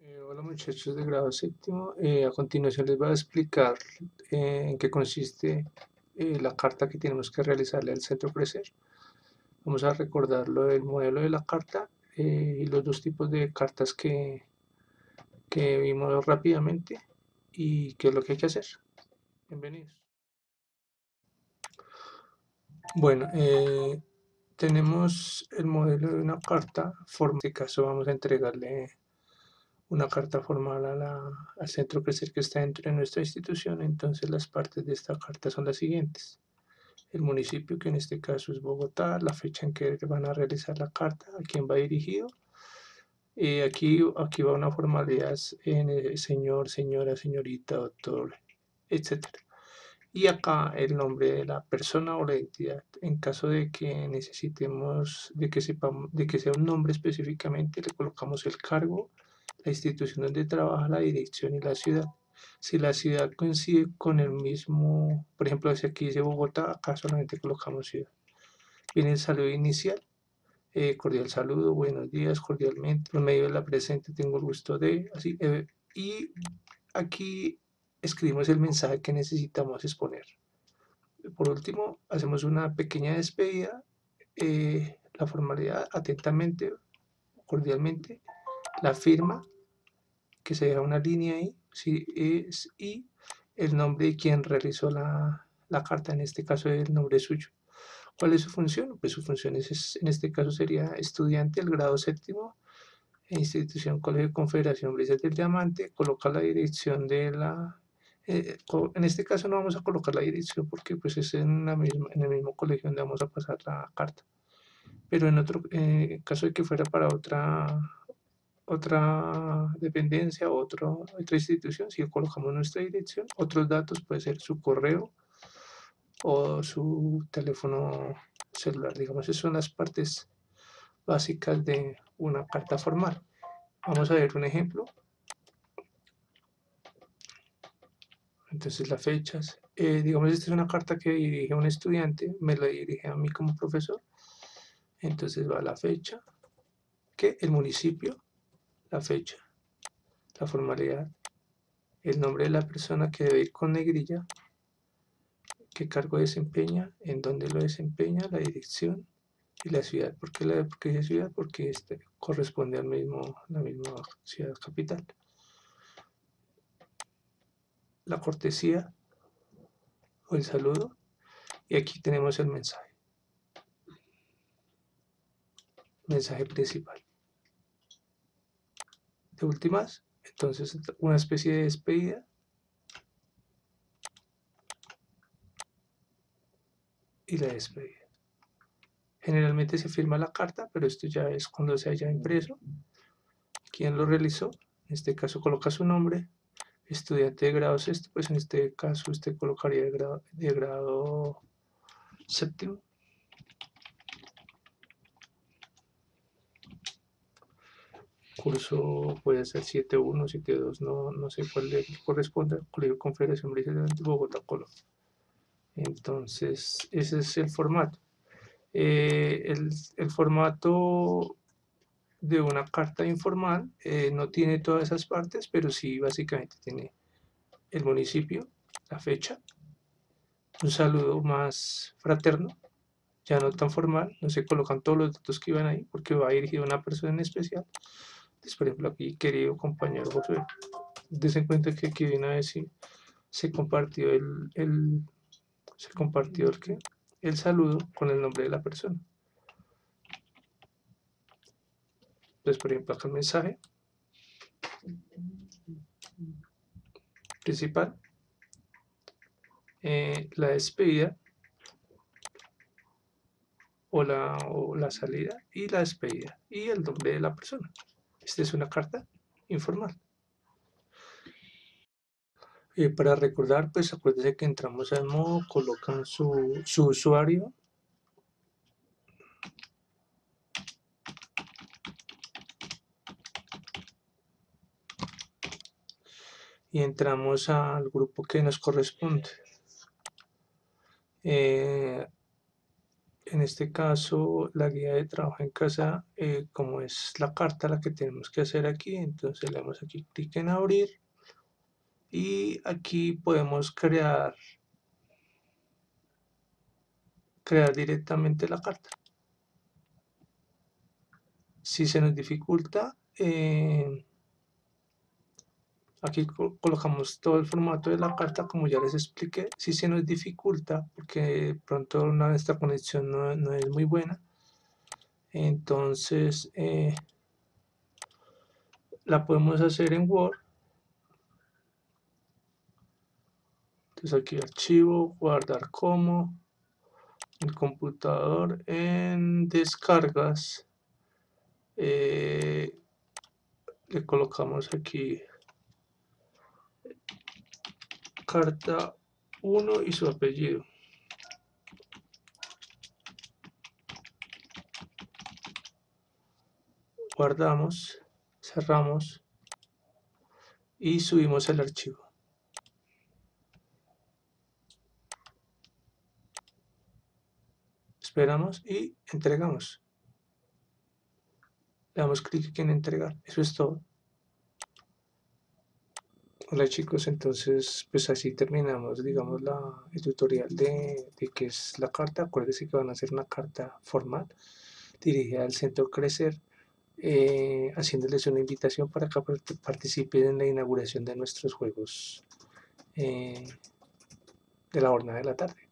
Hola muchachos de grado séptimo. A continuación les voy a explicar en qué consiste la carta que tenemos que realizarle al Centro Crecer. Vamos a recordar lo del modelo de la carta y los dos tipos de cartas que vimos rápidamente y qué es lo que hay que hacer. Bienvenidos. Bueno, tenemos el modelo de una carta. En este caso vamos a entregarle una carta formal al Centro Crecer que está dentro de nuestra institución. Entonces las partes de esta carta son las siguientes: el municipio, que en este caso es Bogotá, la fecha en que van a realizar la carta, a quién va dirigido. Aquí va una formalidad en señor, señora, señorita, doctor, etcétera. Y acá el nombre de la persona o la entidad. En caso de que necesitemos, de que sepamos, de que sea un nombre específicamente, le colocamos el cargo, la institución donde trabaja, la dirección y la ciudad. Si la ciudad coincide con el mismo, por ejemplo, si aquí dice Bogotá, acá solamente colocamos ciudad. Viene el saludo inicial, cordial saludo, buenos días, cordialmente. Por medio de la presente tengo el gusto de, así. Y aquí escribimos el mensaje que necesitamos exponer. Por último, hacemos una pequeña despedida, la formalidad, atentamente, cordialmente, la firma, que se deja una línea ahí, sí, y el nombre de quien realizó la carta, en este caso el nombre suyo. ¿Cuál es su función? Pues su función en este caso sería estudiante del grado séptimo, institución, colegio, confederación, Brisas del Diamante. Coloca la dirección de en este caso no vamos a colocar la dirección porque pues es en el mismo colegio donde vamos a pasar la carta. Pero en otro caso de que fuera para otra dependencia, otra institución, si colocamos nuestra dirección, otros datos, puede ser su correo o su teléfono celular. Digamos, esas son las partes básicas de una carta formal. Vamos a ver un ejemplo. Entonces las fechas. Digamos, esta es una carta que dirige a un estudiante, me la dirige a mí como profesor. Entonces va la fecha, que el municipio, la fecha, la formalidad, el nombre de la persona que debe ir con negrilla, qué cargo desempeña, en dónde lo desempeña, la dirección y la ciudad. ¿Por qué ciudad? Porque este corresponde la misma ciudad capital. La cortesía o el saludo, y aquí tenemos el mensaje principal. De últimas, entonces una especie de despedida y la despedida. Generalmente se firma la carta, pero esto ya es cuando se haya impreso. ¿Quién lo realizó? En este caso coloca su nombre, estudiante de grado sexto, pues en este caso usted colocaría de grado séptimo. Curso puede ser 7.1, 7.2, no sé cuál le corresponda. Colegio Confederación Brisa de Bogotá, Colombia. Entonces, ese es el formato. El formato de una carta informal no tiene todas esas partes, pero sí básicamente tiene el municipio, la fecha, un saludo más fraterno, ya no tan formal, no se colocan todos los datos que iban ahí porque va dirigido a una persona en especial. Entonces, por ejemplo, aquí, querido compañero José, des cuenta que aquí de una vez sí se compartió se compartió el saludo con el nombre de la persona. Entonces, por ejemplo, acá el mensaje principal, la despedida o la salida y la despedida y el nombre de la persona. Esta es una carta informal. Para recordar, pues acuérdense que entramos al modo, colocan su usuario, y entramos al grupo que nos corresponde. En En este caso, la guía de trabajo en casa, como es la carta la que tenemos que hacer aquí, entonces le damos aquí clic en abrir y aquí podemos crear directamente la carta. Si se nos dificulta, aquí colocamos todo el formato de la carta, como ya les expliqué. Si se nos dificulta, porque de pronto nuestra conexión no es muy buena, entonces la podemos hacer en Word. Entonces aquí archivo, guardar como, el computador en descargas, le colocamos aquí carta 1 y su apellido. Guardamos, cerramos y subimos el archivo. Esperamos y entregamos. Le damos clic en entregar. Eso es todo. Hola chicos, entonces pues así terminamos, digamos, el tutorial de qué es la carta. Acuérdense que van a hacer una carta formal dirigida al Centro Crecer, haciéndoles una invitación para que participen en la inauguración de nuestros juegos de la jornada de la tarde.